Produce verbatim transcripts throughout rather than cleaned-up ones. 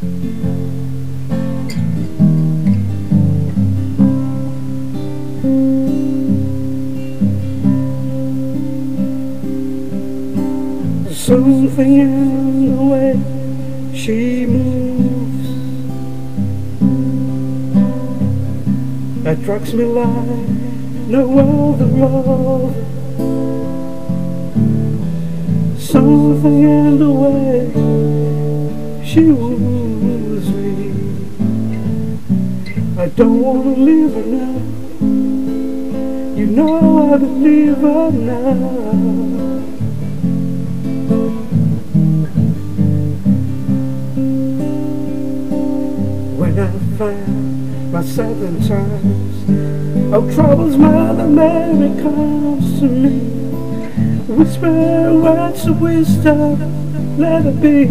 Something in the way she moves attracts me like no other love. Something in the way she woos me. I don't want to leave her now. You know I believe her now. When I find myself in times of troubles, Mother Mary comes to me, whisper words of wisdom, let it be.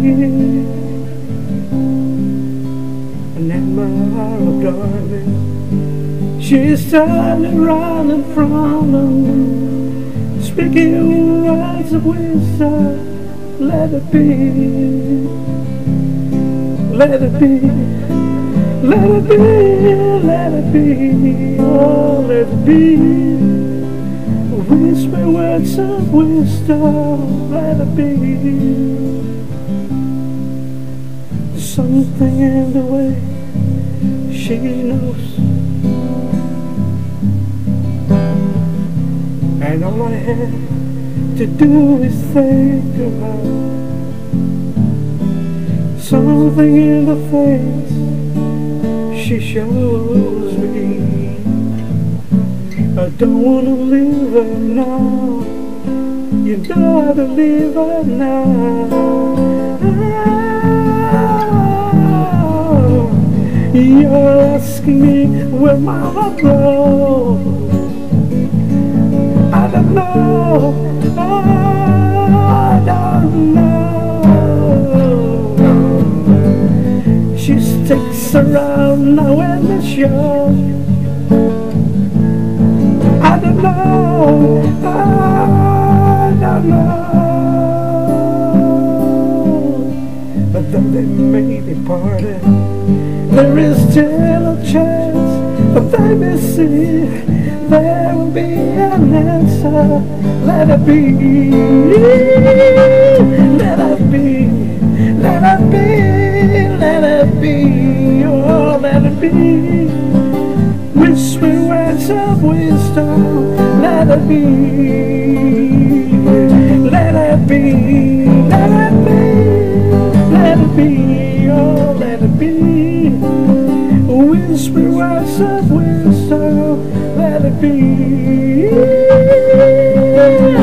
And in my hour of darkness, she's standing right in front of me, speaking words of wisdom, let it be, let it be. Let it be, let it be, oh, let it be. Whisper words of wisdom, let it be. There's something in the way she knows, and all I have to do is think of her. Something in the face she shows me. I don't want to leave her now. You gotta leave her now. Oh, you're asking me where my heart goes. I don't know. I don't know. She sticks around now in the show. I don't know, I don't know. But though they may be parted, there is still a chance that they may see there will be an answer. Let it be, let it be, let it be, let it be, oh, let it be. Whisper words of wisdom, let it be, let it be, let it be, let it be, oh, let it be. Whisper words of wisdom, let it be.